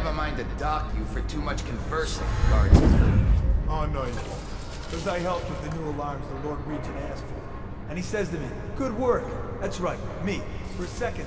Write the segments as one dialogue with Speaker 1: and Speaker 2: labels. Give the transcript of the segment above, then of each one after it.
Speaker 1: have a mind to dock you for too much conversing, guardsman.
Speaker 2: Oh, no, you won't. Because I helped with the new alarms the Lord Regent asked for. And he says to me, good work. That's right, me. For a second.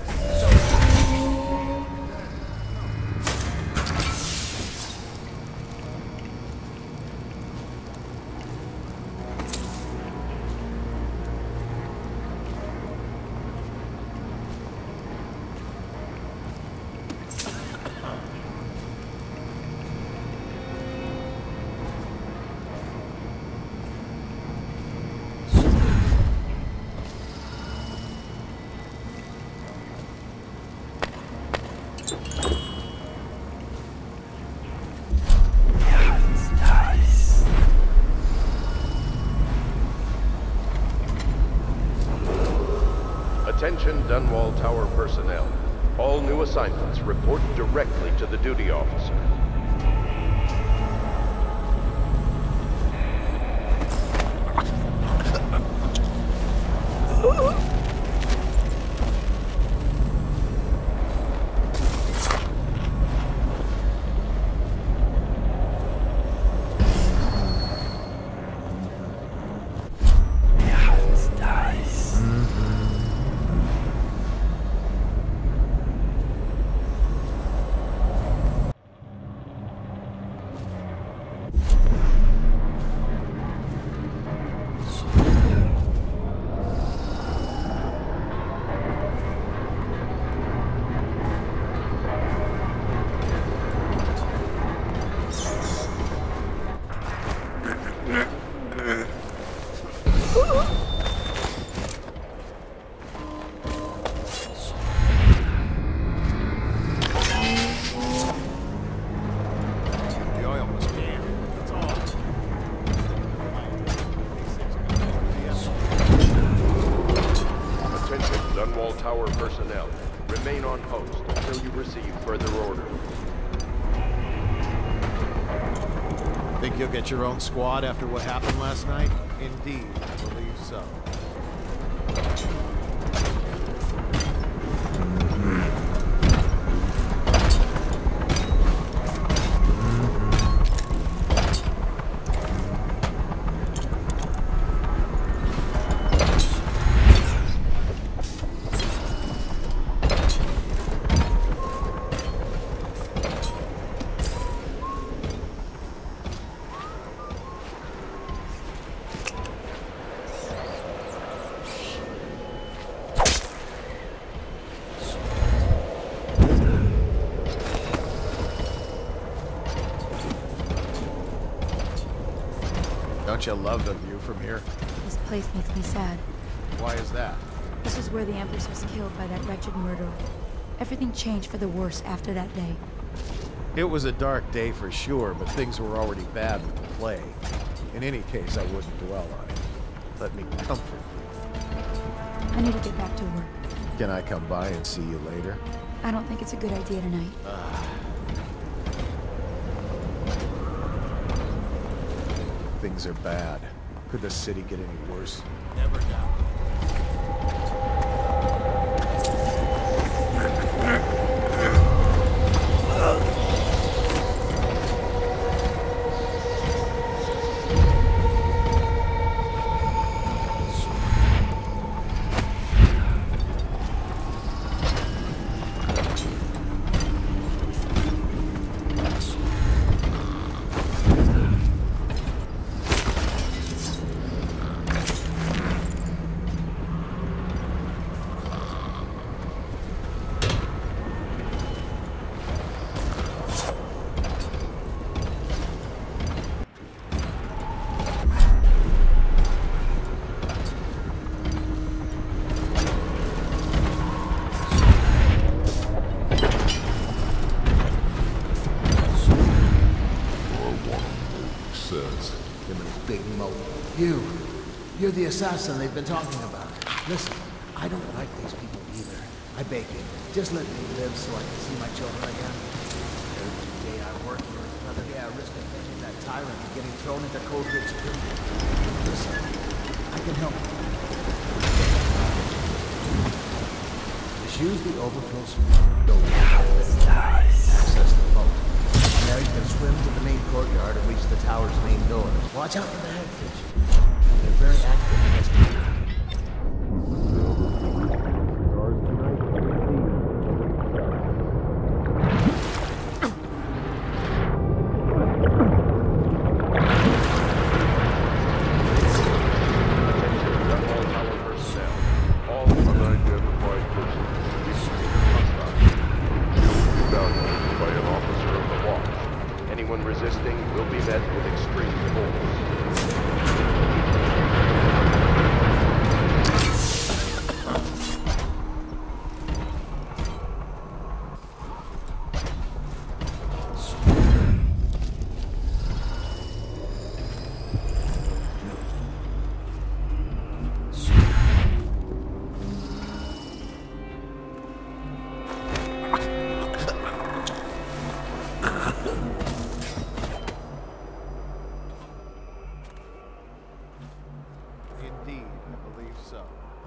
Speaker 3: Attention Dunwall Tower personnel. All new assignments report directly to the duty officer. Tower personnel, remain on post until you receive further order.
Speaker 4: Think you'll get your own squad after what happened last night? Indeed, I believe so. Don't you love the view from here?
Speaker 5: This place makes me sad.
Speaker 4: Why is that?
Speaker 5: This is where the Empress was killed by that wretched murderer. Everything changed for the worse after that day.
Speaker 4: It was a dark day for sure, but things were already bad with the plague. In any case, I wouldn't dwell on it. Let me comfort you.
Speaker 5: I need to get back to work.
Speaker 4: Can I come by and see you later?
Speaker 5: I don't think it's a good idea tonight.
Speaker 4: Things are bad. Could the city get any worse?
Speaker 2: Never doubt.
Speaker 6: You're the assassin they've been talking about. Listen, I don't like these people either. I beg you, just let me live so I can see my children again. Every day I work here, another day I risk offending that tyrant and getting thrown into Cold Ridge prison. Listen, I can help you. Just use the overflow switch. Access the boat. Now you can swim to the main courtyard and reach the tower's main doors. Watch out for the hagfish. They're very active in this town.
Speaker 3: Anyone resisting will be met with extreme force.
Speaker 4: Indeed, I believe so.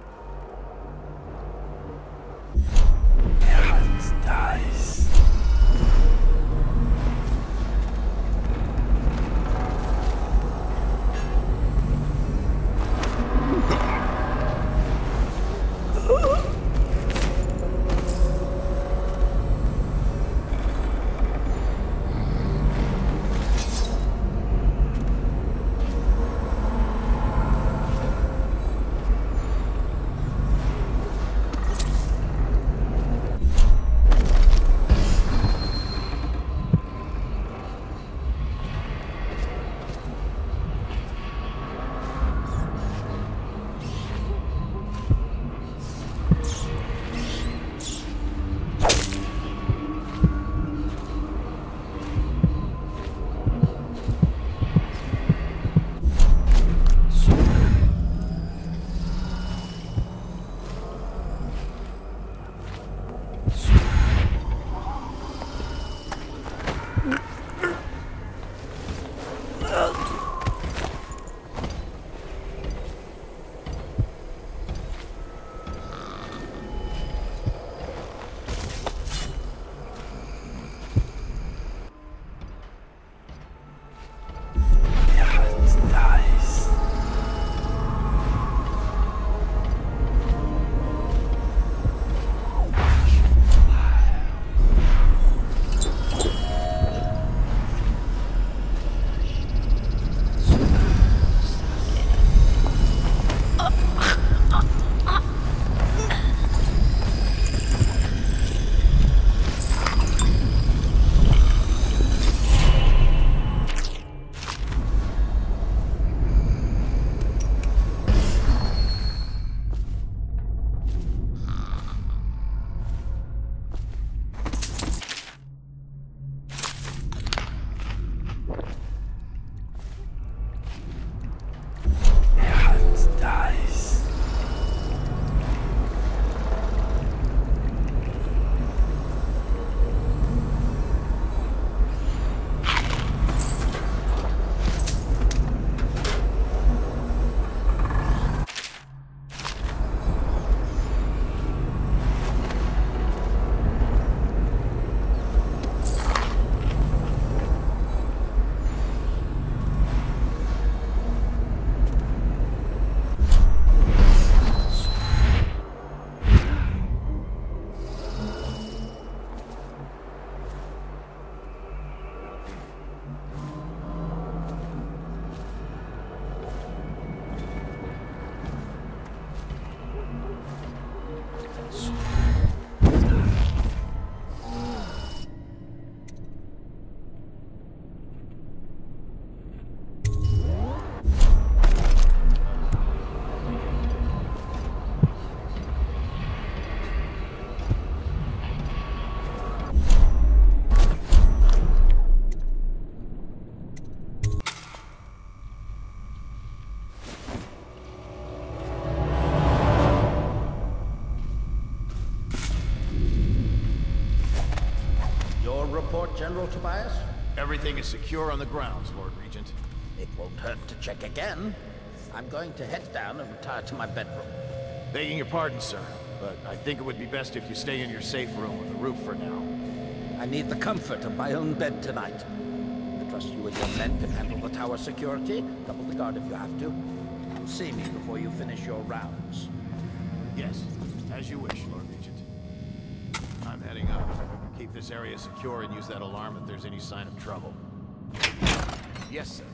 Speaker 6: report, General Tobias?
Speaker 4: Everything is secure on the grounds, Lord Regent.
Speaker 6: It won't hurt to check again. I'm going to head down and retire to my bedroom.
Speaker 4: Begging your pardon, sir, but I think it would be best if you stay in your safe room with the roof for now.
Speaker 7: I need the comfort of my own bed tonight. I trust you and your men can handle the tower security. Double the guard if you have to. See me before you finish your rounds.
Speaker 4: Yes, as you wish, Lord Regent. I'm heading up. Keep this area secure and use that alarm if there's any sign of trouble. Yes, sir.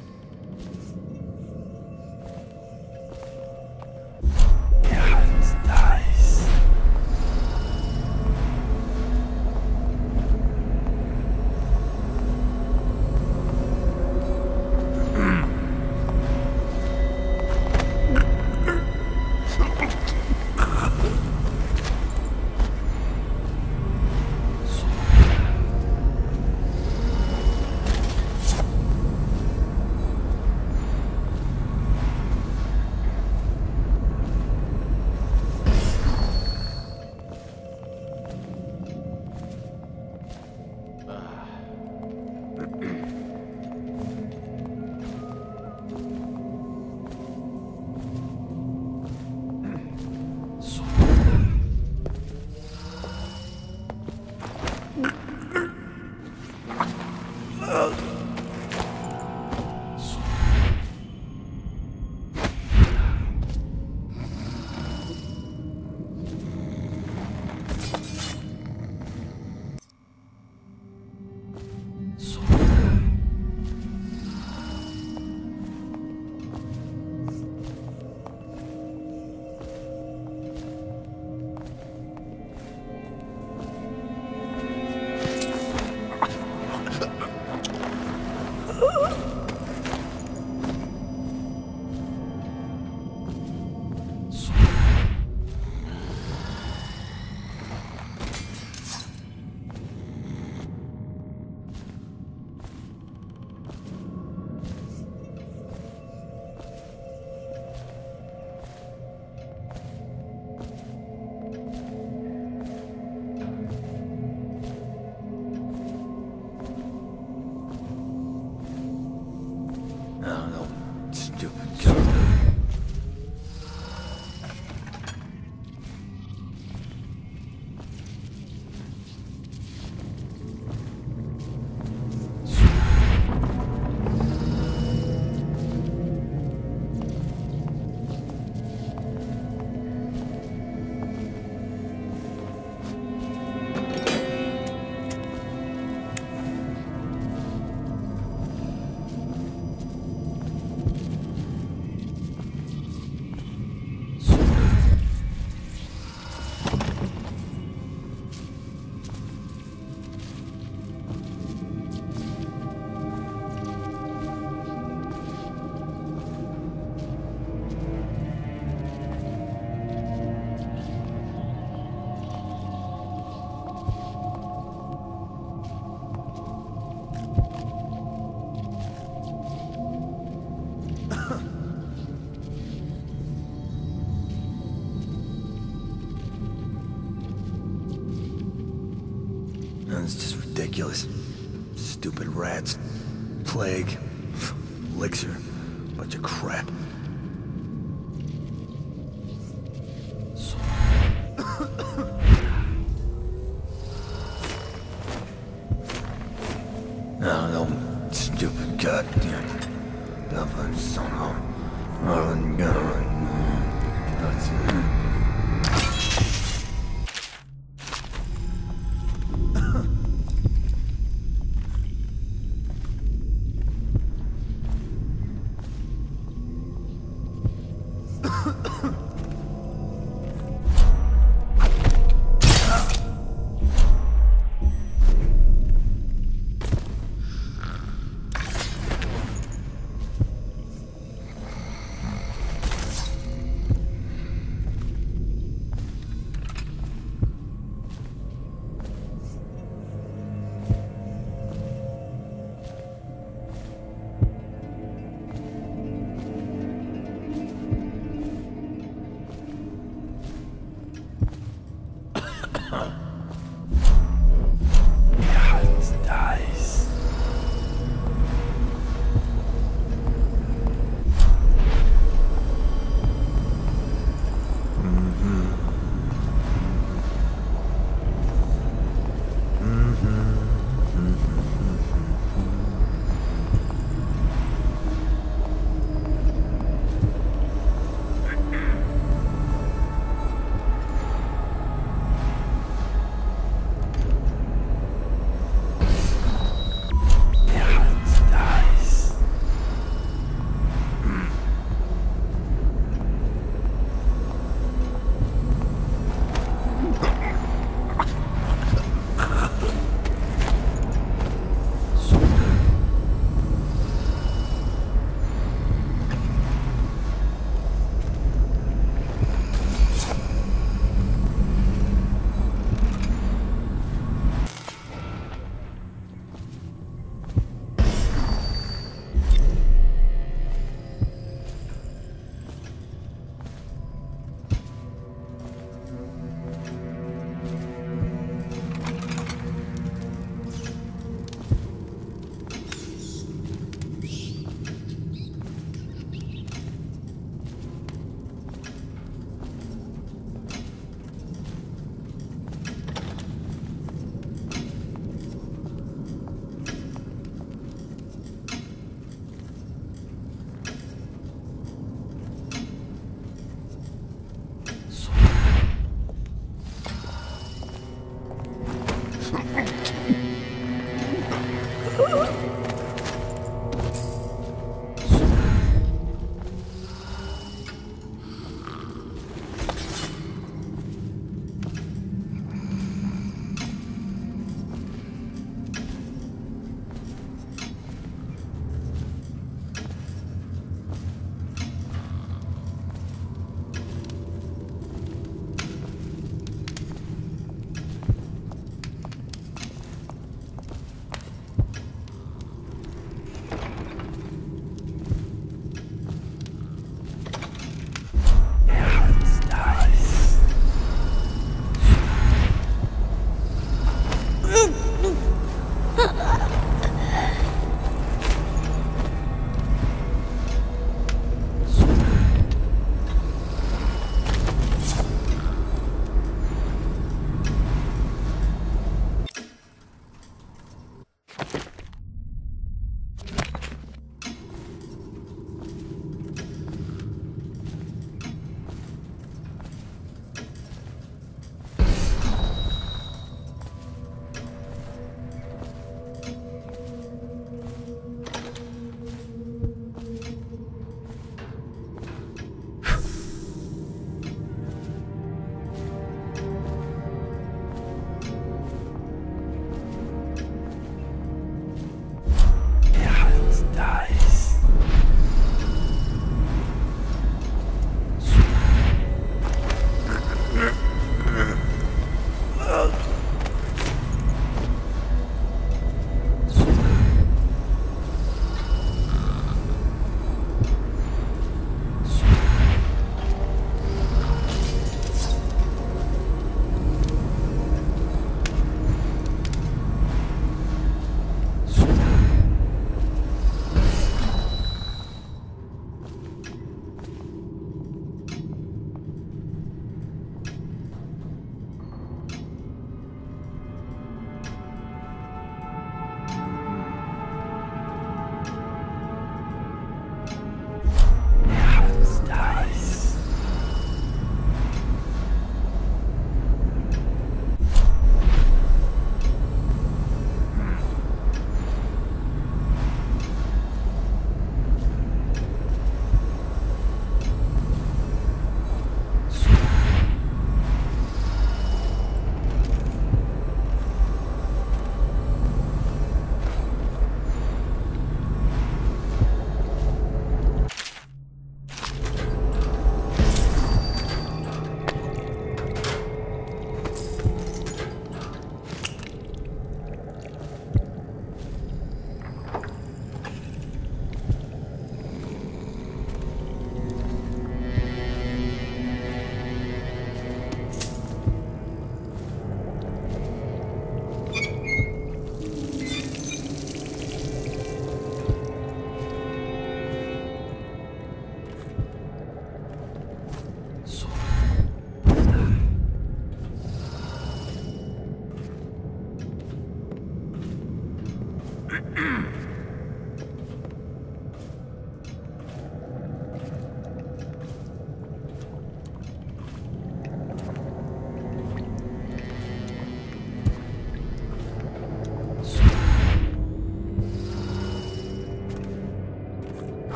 Speaker 2: It's just ridiculous. Stupid rats. Plague. Elixir. Bunch of crap. No, stupid goddamn. Mm-hmm.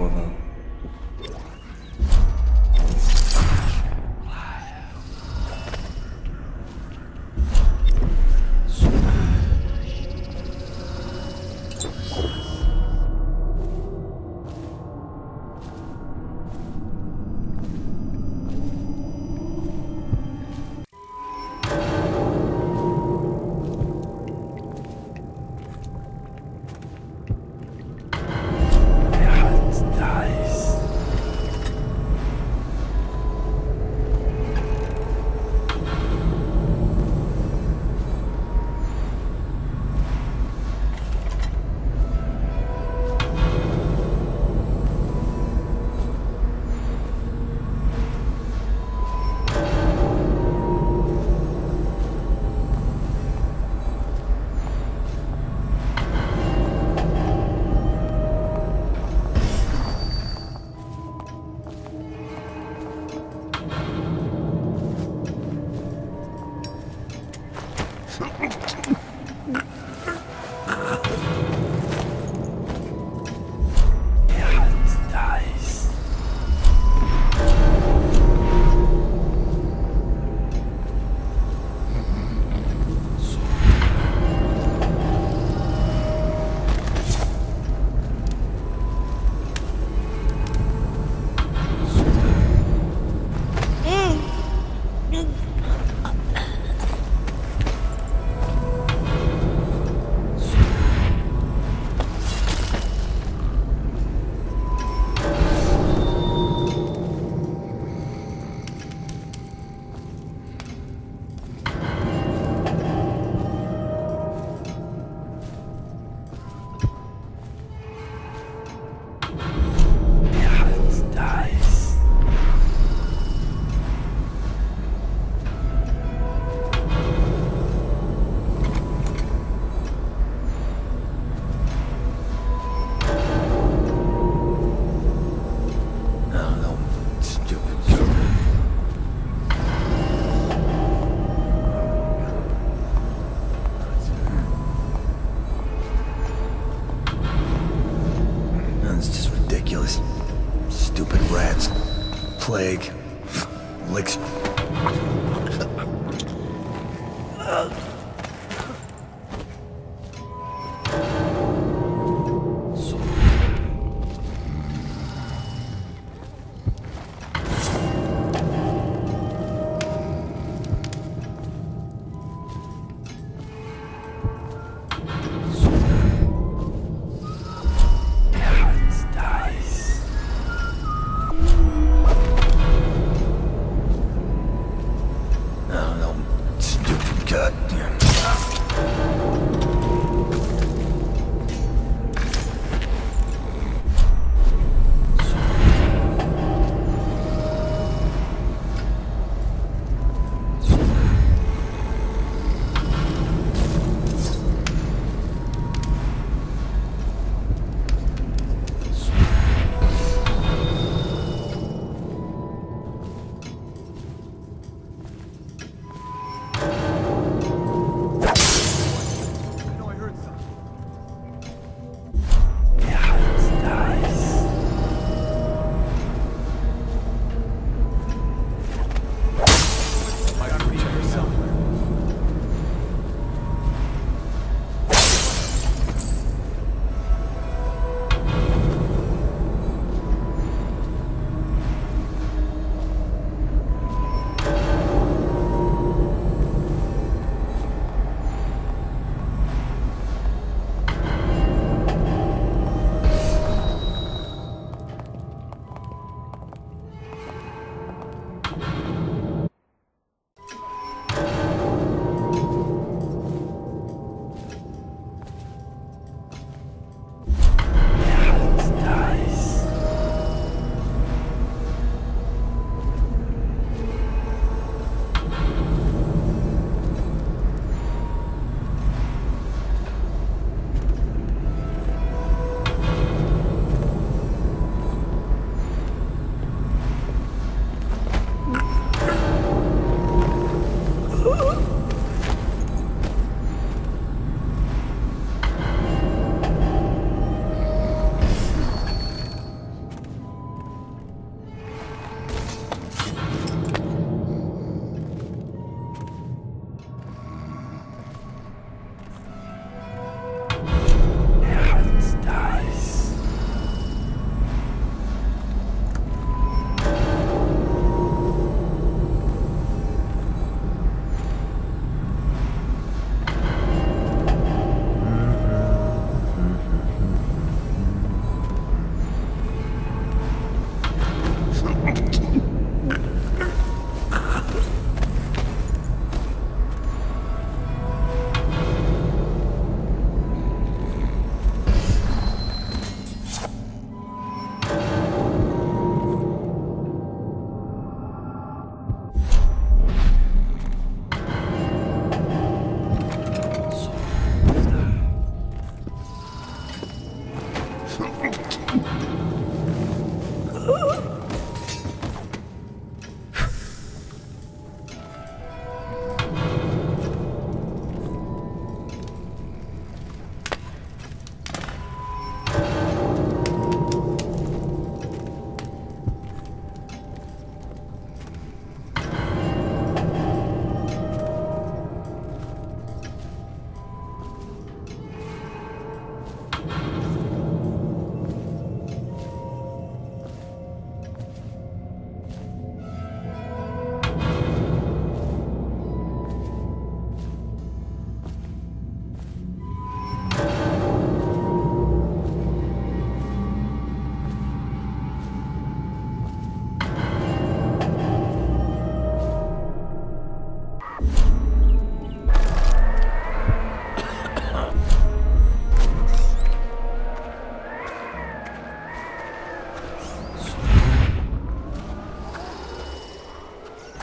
Speaker 8: Corvo.
Speaker 2: Stupid rats. Plague. Licks. God damn.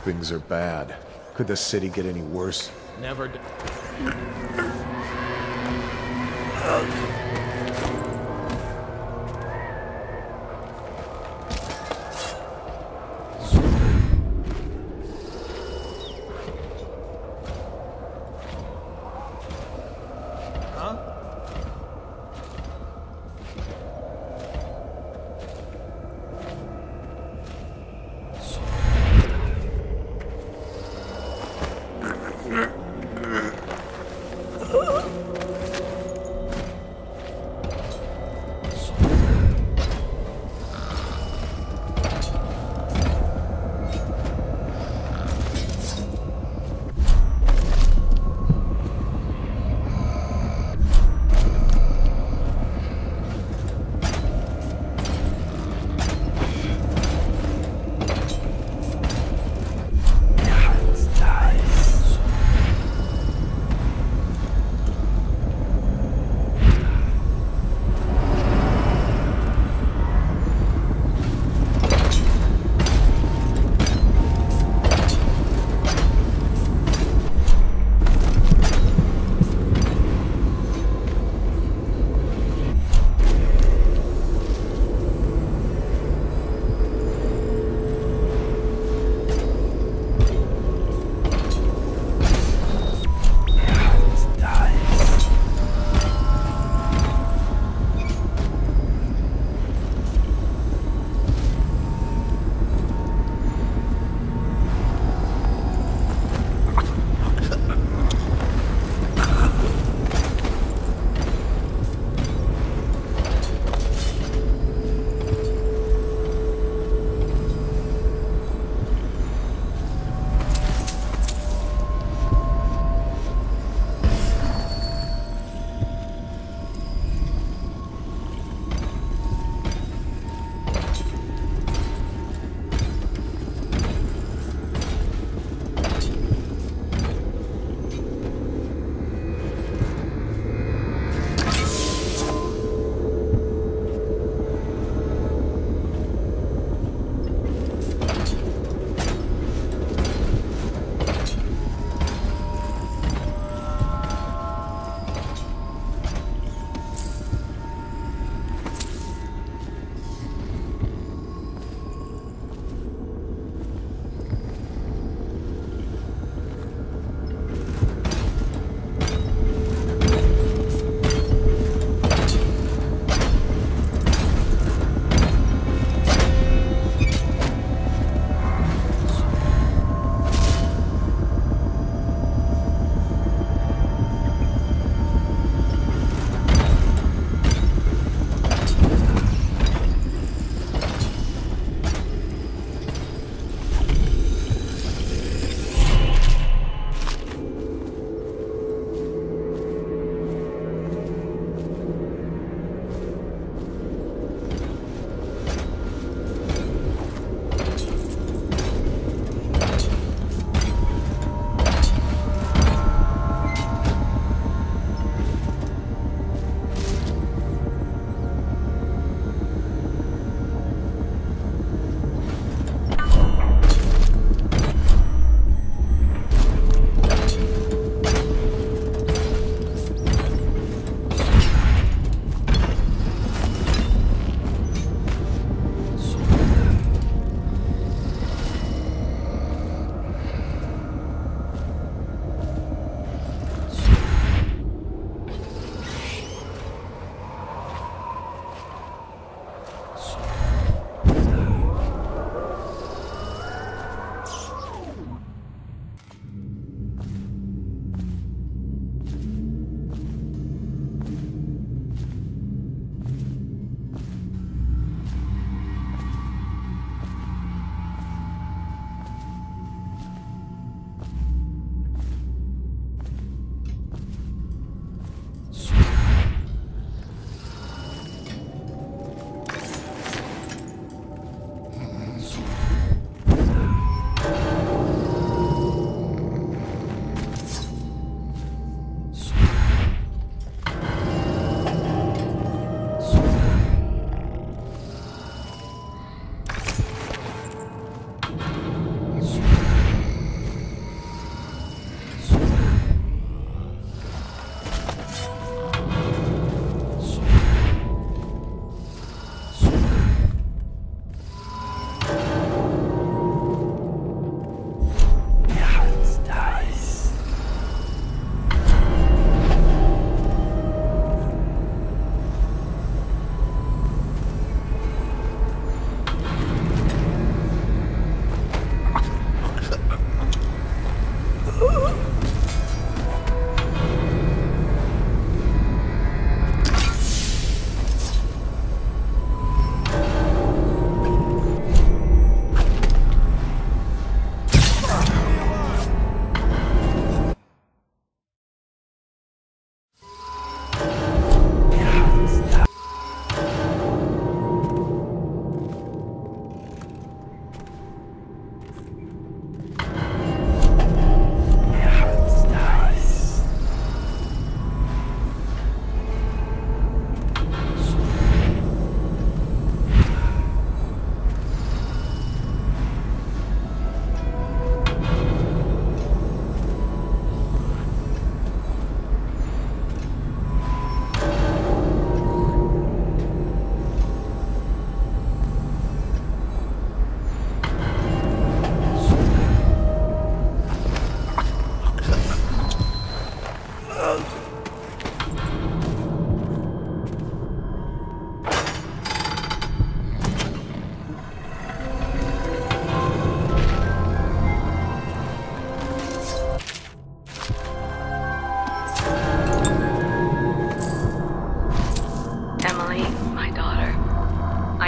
Speaker 8: Things are bad. Could the city get any worse?
Speaker 4: Never d-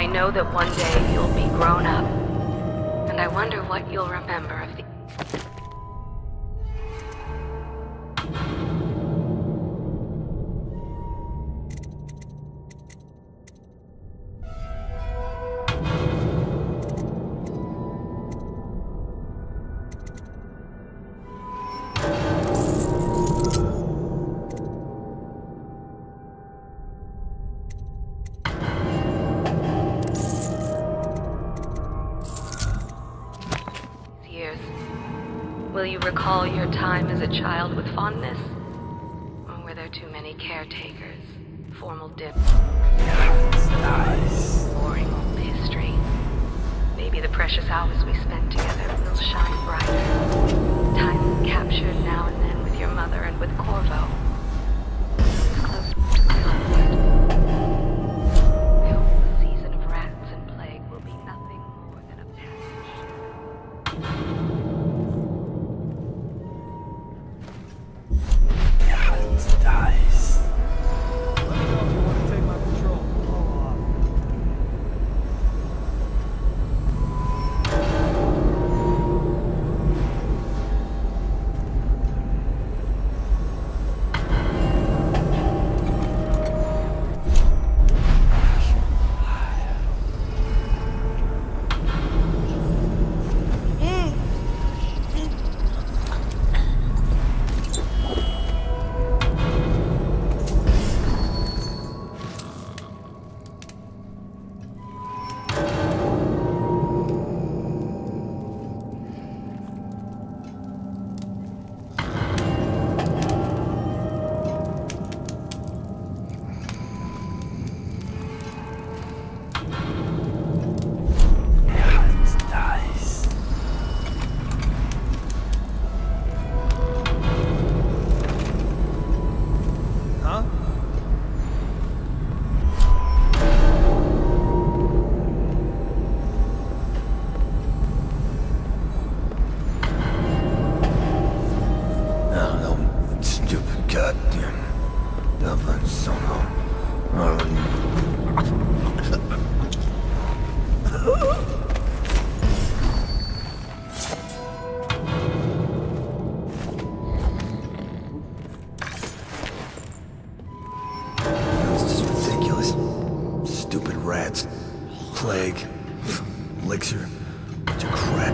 Speaker 9: know that one day you'll be grown up. And I wonder what you'll remember of the... Will you recall your time as a child with fondness? Or were there too many caretakers? Formal dips? Nice. Boring old history. Maybe the precious hours we spent together will shine brighter. Time captured now and then with your mother and with Corvo. Close to comfort. I hope the season of rats and plague will be nothing more than a passage.
Speaker 2: Dice. Let me know if you want to take my patrol.
Speaker 8: Rats, plague, elixir, bunch of crap.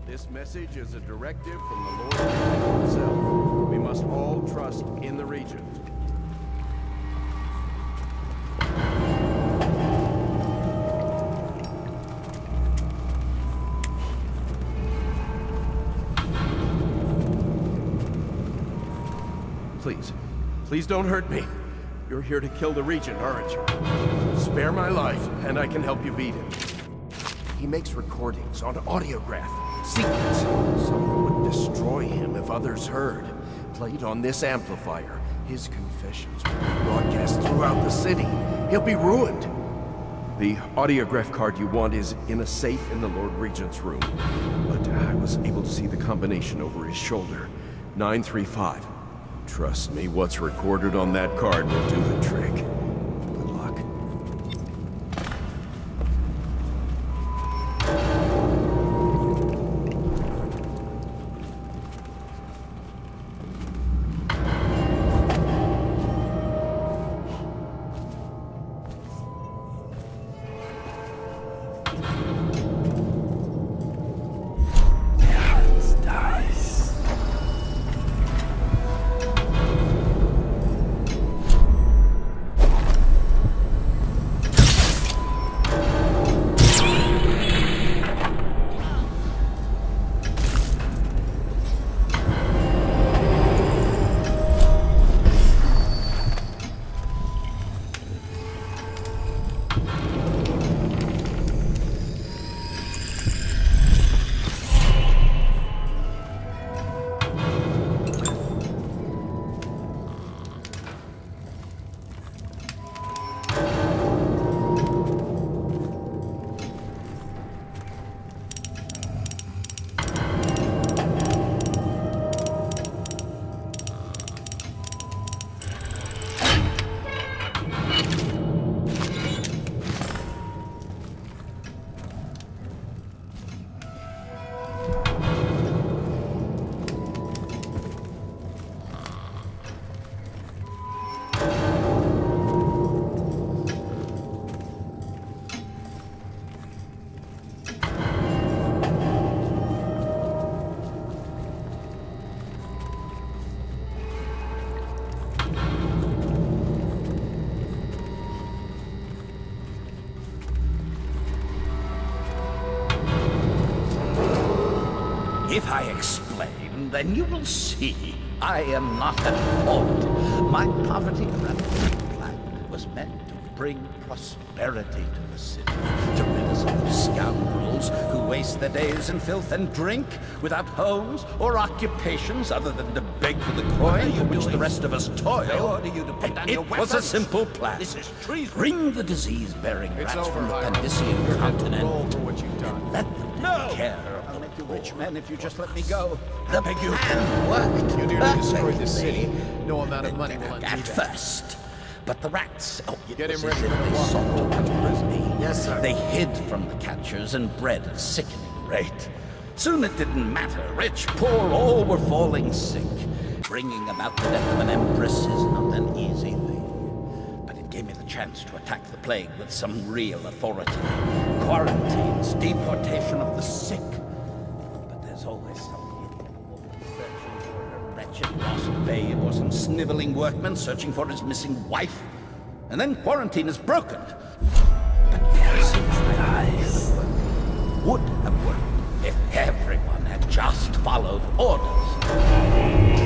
Speaker 3: This message is a directive from the Lord Regent himself. We must all trust in the Regent. Please don't hurt me. You're here to kill the Regent, aren't you? Spare my life, and I can help you beat him. He makes recordings on audiograph, secrets. Someone would destroy him if others heard. Played on this amplifier, his confessions will be broadcast throughout the city. He'll be ruined. The audiograph card you want is in a safe in the Lord Regent's room. But I was able to see the combination over his shoulder. 935. Trust me, what's recorded on that card will do the trick. Good luck.
Speaker 7: If I explain, then you will see I am not at fault. My poverty around the land was meant to bring prosperity to the city, to rid us of those scoundrels who waste their days in filth and drink, without homes or occupations other than to beg for the coin for which the rest of us toil.
Speaker 4: I order you to put down your weapons.
Speaker 7: It was a simple plan.
Speaker 4: This is treason.
Speaker 7: Bring the disease-bearing rats from the Pandician continent.
Speaker 4: Roll for what you've done.
Speaker 7: Let them take care of the rich men if you just let me go. The
Speaker 4: beg you.
Speaker 7: plan worked.
Speaker 4: You nearly destroyed the city. No amount of money will undo
Speaker 7: At
Speaker 4: that.
Speaker 7: first. But the rats,
Speaker 4: Get him
Speaker 7: was
Speaker 4: ready
Speaker 7: as if
Speaker 4: for the
Speaker 7: they
Speaker 4: walk.
Speaker 7: sought to outwit me.
Speaker 6: Yes, sir.
Speaker 7: They hid from the catchers and bred at a sickening rate. Soon it didn't matter. Rich, poor, all were falling sick. Bringing about the death of an empress is not an easy thing. But it gave me the chance to attack the plague with some real authority. Quarantines, deportation of the sick. But there's always some idiot woman searching for her wretched lost babe, or some sniveling workman searching for his missing wife. And then quarantine is broken. But yes, would have worked if everyone had just followed orders.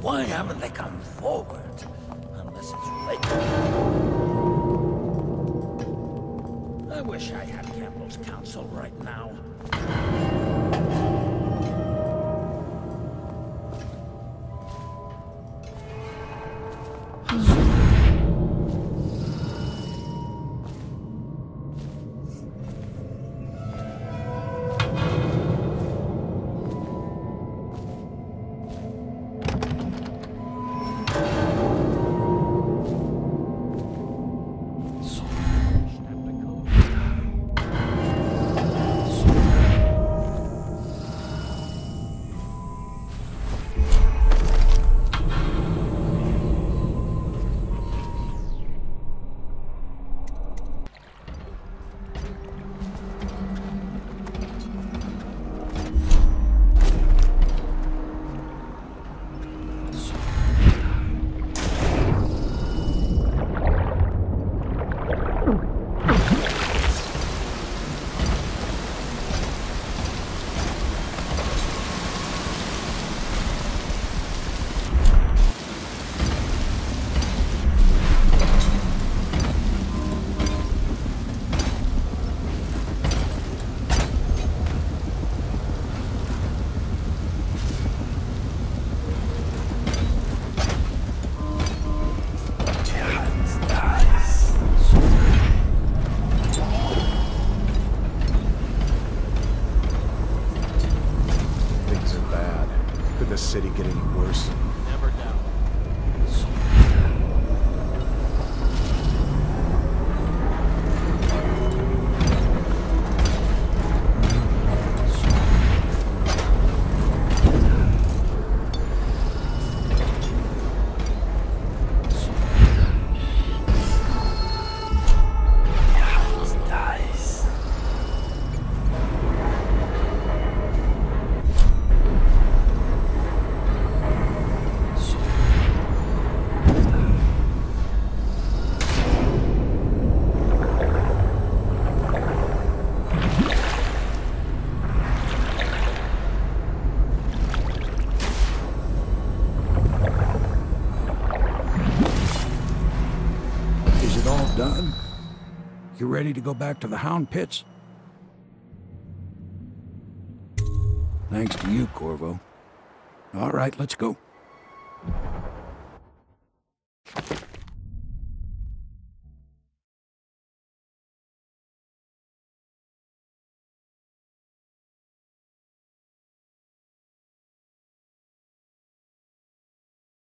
Speaker 7: Why haven't they come forward? Unless it's related. I wish I had Campbell's counsel right now.
Speaker 3: The city get any worse?
Speaker 4: Never doubt.
Speaker 10: Done? You ready to go back to the Hound Pits? Thanks to you, Corvo. All right, let's go.